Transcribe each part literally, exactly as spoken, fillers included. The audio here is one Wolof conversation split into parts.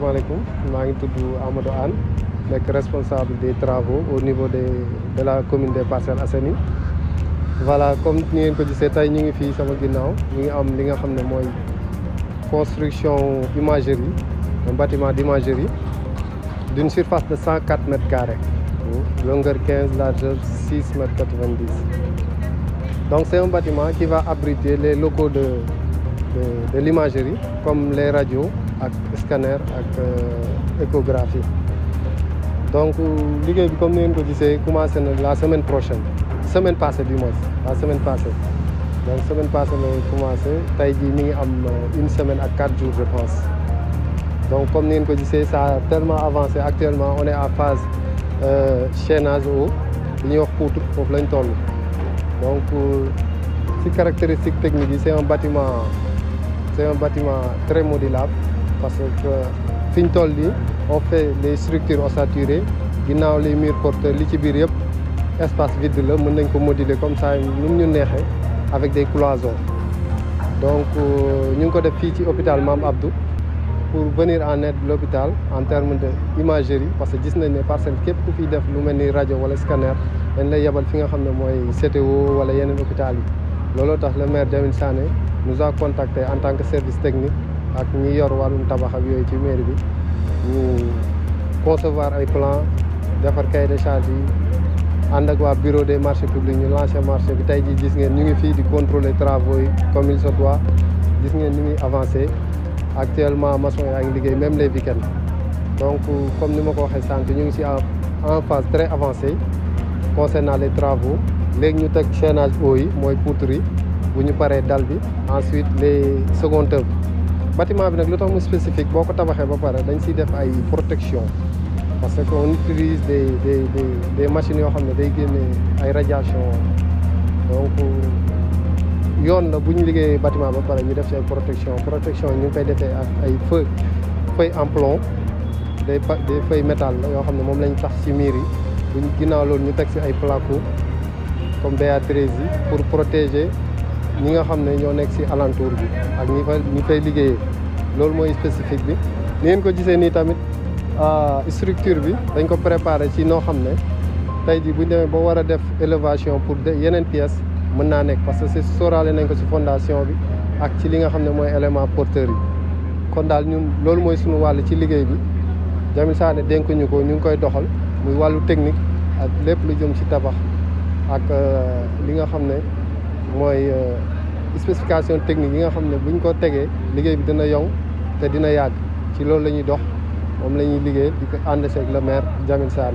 salaamaaleykum maa ngi tudd Amadou Anne nekk responsable des travaux au niveau de de la commune des Parcelles Assainies. Voilà, comme ni ngeen ko gisee tey ñu ngi fii sama ginnaaw ñu ngi am li nga xam ne mooy construction imagerie, un bâtiment d'imagerie d'une surface de cent quatre mètres carrés, longueur quinze, largeur six mètres quatre-vingt-dix. Donc c'est un bâtiment qui va abriter les locaux de de, de l'imagerie comme les radios ak scanner ak euh, échographie. Donc liggéey bi comme ni ngeen ko gisee commencé na la semaine prochaine semaine passée du moins la semaine passée donc semaine passée la commencé tey jii mi ngi am une semaine ak quatre jours je pense. Donc comme ni ngeen ko gisee ça a tellement avancé, actuellement on est en phase euh, chaînage haut li ñuy wax poutre foofu lañ toll. Donc ci euh, caractéristique technique yi c'est un bâtiment c'est un bâtiment très modulable parce que fi ñu toll nii on fait les structures ossaturées, ginnaaw les murs porteurs li ci biir yëpp espace vide la, mën nañ ko moduler comme ça nu ñu neexee avec des cloisons. Donc ñu ngi ko def fii ci hôpital Mame Abdou pour venir en aide de l'hôpital en termes de imagerie, parce que gis nañ ne parcelle képp ku fiy def lu mel ni rajo wala scanner dañ lay yebal fi nga xam ne mooy C T O wala yeneen hôpital yi. Looloo tax le maire Jamil Sané nous a contacté en tant que service technique ak ñi yor wàllum tabax ak yooyu ci mairie bi ñu concevoir ay plan defar cahier de charge yi ànd ak waa bureau des marchés publics ñu lancé marché bi. Tey jii gis ngeen ñu ngi fii di contrôler travaux yi comme il se doit, gis ngeen ni muy avancé. Actuellement maçon yaa ngi liggéey même les week-ends. Donc comme ni ma ko waxee sànq ñu ngi ci en phase très avancée concernant les travaux. Léegi ñu teg chaînage haut yi mooy poutre yi bu ñu paree dal bi, ensuite les secondes œuvres. Bâtiment bi nag lu tax mu spécifique boo ko tabaxee ba pare dañ ciy def ay protection parce que on utilise des des des des machines yoo xam ne day génne ay radiation. Donc yoon la bu ñu liggéeyee bâtiment ba pare ñu def ci ay protection protection ñu ngi koy defee ak ay feu feuille en plomb, des des feuilles métal la yoo xam ne moom lañ tax ci miir yi. buñ ginnaaw loolu ñu teg ci ay placo comme B A treize yi pour protéger ñi nga xam ne ñoo nekk ci alentour bi ak ñi fa ñi fay liggéeyee. Loolu mooy spécifique bi. Ni ngeen ko gisee nii tamit structure bi dañ ko préparer ci noo xam ne tey jii buñ demee ba war a def élévation pour yeneen pièces mën naa nekk, parce que c'est sóoraale nañ ko ci fondation bi ak ci li nga xam ne mooy élément porteur yi. kon daal ñun loolu mooy suñu wàll ci liggéey bi. Jamil Sané dénk ñu ko ñu ngi koy doxal muy wàllu technique ak lépp lu jëm ci tabax ak li nga xam ne mooy spécification technique yi nga xam ne buñ ko tegee liggéey bi dina yomb te dina yàgg. Ci loolu la ñuy dox, moom la ñuy liggéey di ko ànd seeg le maire Jamil Sané.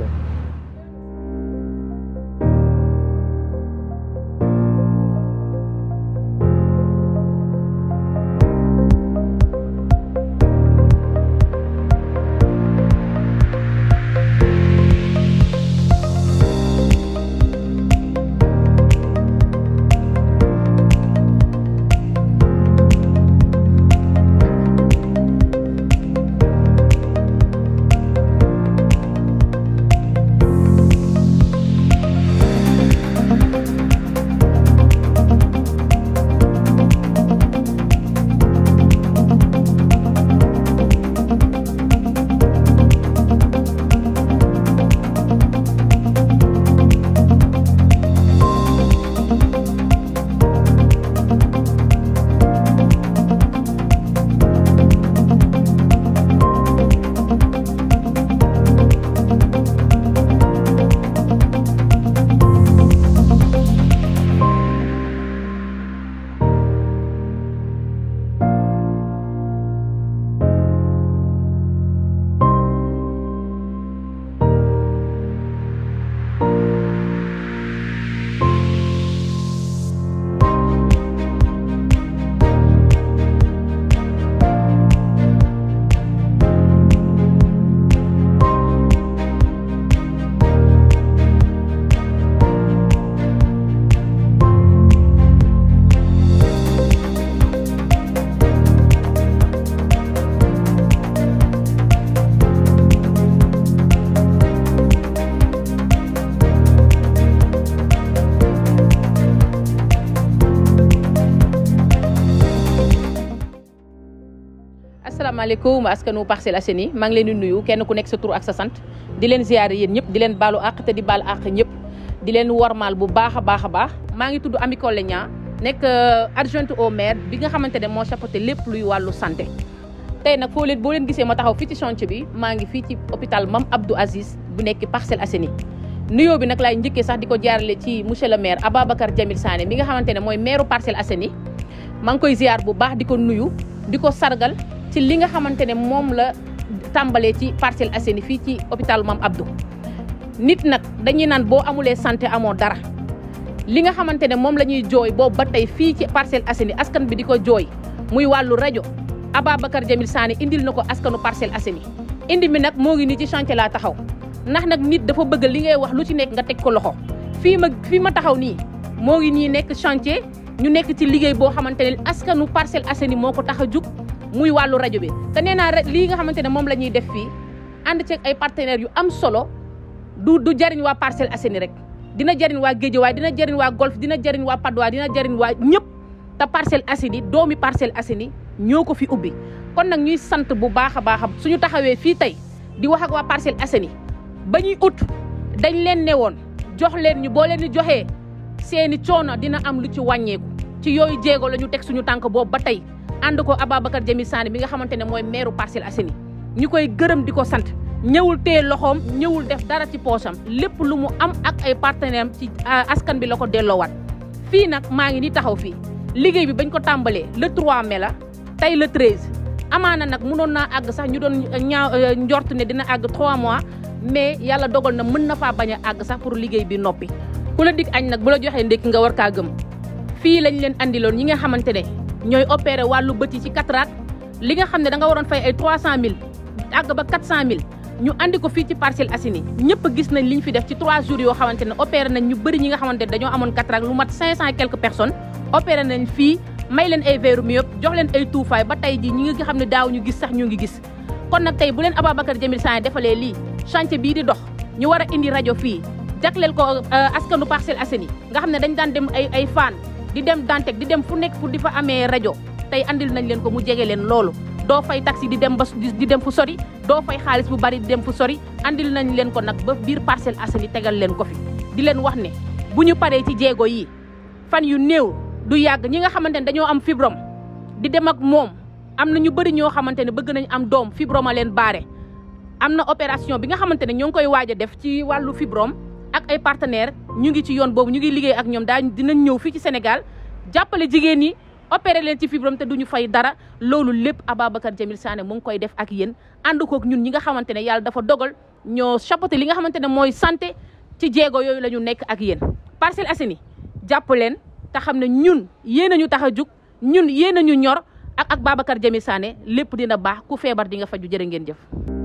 asalaamaaleykum askanu Parcelles Assainies maa ngi leen di nuyu kenn ku nekk sa tur ak sa sant di leen ziare yéen ñëpp di leen baalu àq te di baal àq ñëpp di leen warmaal bu baax a baax a baax maa ngi tudd Amy Collé Niang nekk adjointe au maire bi nga xamante ne moo chapeauté lépp luy wàllu santé. tey nag foo leen boo leen gisee ma taxaw fii ci chantier bi maa ngi fii ci hôpital Mame Abdou Aziz bu nekk Parcelles Assainies nuyoo bi nag laay njëkkee sax di ko jaarale ci monsieur le maire Ababacar Jamil Sané mi nga xamante ne mooy maire Parcelles Assainies maa ngi koy ziar bu baax di ko nuyu di ko sargal ci li nga xamante ne moom la tàmbalee ci Parcelles Assainies fii ci hôpital Mame Abdou. nit nag dañuy naan boo amulee santé amoo dara li nga xamante ne moom la ñuy jooy boobu ba tey fii ci Parcelles Assainies askan bi di ko jooy muy wàllu rajo Ababacar Jamil Sané indil na ko askanu Parcelles Assainies indi mi nag moo ngi nii ci chantier laa taxaw ndax nag nit dafa bëgg li ngay wax lu ci nekk nga teg ko loxo fii ma fii ma taxaw nii moo ngi nii nekk chantier ñu nekk ci liggéey boo xamante ne askanu Parcelles Assainies moo ko tax a jug muy wàllu rajo bi te nee naa lii nga xamante ne moom la ñuy def fii ànd ceeg ay partenaires yu am solo du du jariñ waa Parcelles Assainies rek dina jariñ waa Guédiawaye dina jariñ waa Golf dina jariñ waa Patte d'Oie dina jariñ waa ñëpp te Parcelles Assainies doomi Parcelles Assainies ñoo ko fi ubbi kon nag ñuy sant bu baax a baax suñu taxawee fii tey di wax ak waa Parcelles Assainies ba ñuy ut dañ leen ne woon jox leen ñu boo leen di joxee seeni coono dina am lu ci wàññeeku ci yooyu jéego la ñu teg suñu tànk boobu ba tey ànd ko Ababacar Jamil Sané mi nga xamante ne mooy maire Parcelles Assainies ñu koy gërëm di ko sant ñëwul téye loxoom ñëwul def dara ci poosam lépp lu mu am ak ay partenaires am ci askan bi la ko delloowaat fii nag maa ngi ni taxaw fii liggéey bi bañ ko tàmbalee le trois mai la tey le treize amaana nag mënoon naa àgg sax ñu doon ñaaw njort ne dina àgg trois mois mais yàlla dogal na mën na faa bañ a àgg sax pour liggéey bi noppi ku la dig añ nag bu la joxee ndékki nga war kaa gëm fii lañ leen andiloon ñi nga xamante ne ñooy opéré wàllu bët yi ci cataracte li nga xam ne da nga waroon fay ay trois cent mille àgg ba quatre cent mille ñu andi ko fii ci Parcelles Assainies ñëpp gis nañ liñ fi def ci trois jours yoo xamante ne opéré nañ ñu bëri ñi nga xamante ne dañoo amoon cataracte lu mat cinq cent quelques personnes opéré nañ fii may leen ay verre myope jox leen ay tuufaay ba tey ji ñi nga xam ne daaw ñu gis sax ñu ngi gis kon nag tey bu leen Ababacar Jamil Sané defalee lii chantier bii di dox ñu war a indi rajo fii jagleel ko askanu Parcelles Assainies nga xam ne dañ daan dem ay ay fan di dem Dantec di dem fu nekk fu di fa amee rajo tey andil nañ leen ko mu jege leen loolu doo fay taxi di dem ba di dem fu sori doo fay xaalis bu bari di dem fu sori andil nañ leen ko nag ba biir Parcelles Assainies tegal leen ko fi di leen wax ne bu ñu paree ci jéego yi fan yu néew du yàgg ñi nga xamante ne dañoo am fibrome di dem ak moom am na ñu bëri ñoo xamante ne bëgg nañ am doom fibrome a leen baare am na opération bi nga xamante ne ñoo ngi koy waaj a def ci wàllu fibrome ak ay partenaires ñu ngi ci yoon boobu ñu ngi liggéey ak ñoom daa dinañ ñëw fii ci Sénégal jàppale jigéen ñi opéré leen ci fibrome te duñu fay dara loolu lépp Ababacar Jamil Sané mu ngi koy def ak yéen ànd kook ñun ñi nga xamante ne yàlla dafa dogal ñoo chapeauté li nga xamante ne mooy santé ci jéego yooyu la ñu nekk ak yéen Parcelles Assainies jàpp leen te xam ne ñun yéen a ñu tax a jug ñun yéen a ñu ñor ak ak Ababacar Jamil Sané lépp dina baax ku feebar di nga faju jërë ngeen jëf